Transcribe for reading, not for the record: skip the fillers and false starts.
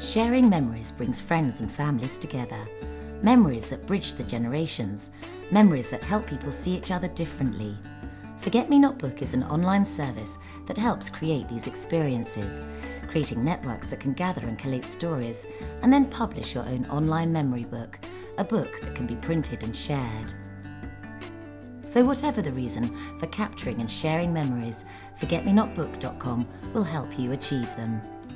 Sharing memories brings friends and families together. Memories that bridge the generations. Memories that help people see each other differently. Forget Me Not Book is an online service that helps create these experiences, creating networks that can gather and collate stories, and then publish your own online memory book, a book that can be printed and shared. So whatever the reason for capturing and sharing memories, ForgetMeNotBook.com will help you achieve them.